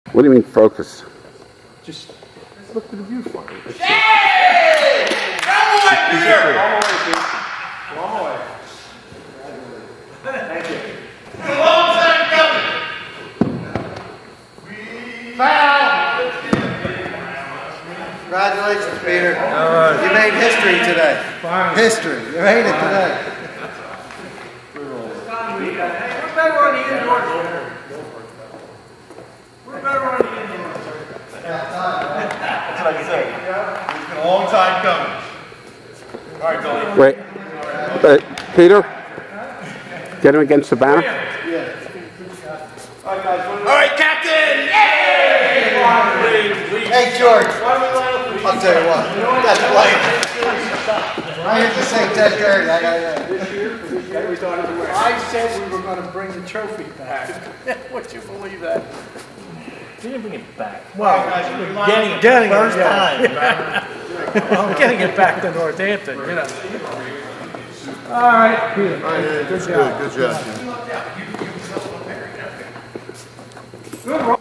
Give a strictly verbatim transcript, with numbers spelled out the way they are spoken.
What do you mean focus? Just look to the viewfinder. Yay! Come away, Peter! Come away, Thank you. It's a long time coming. Foul! Congratulations, Peter. Uh, you made history today. Fine. History. You made it today. We're better on the indoors. We're better on the indoors. That's what I said. It's been a long time coming. All right, Billy. Wait. Uh, Peter? Get him against Savannah? Yeah. All right, guys. All right, Captain! Yay! Hey, George. I'll tell you what. That's playing. I have to say ten thirty. I got This year, this year we thought it was I said we were going to bring the trophy back. Would you believe that? We didn't bring it back. Well, We're getting it getting first it, yeah. time. Well, I'm getting it back to Northampton, you know. All right, Peter. All right, good, good job. Good job. Good.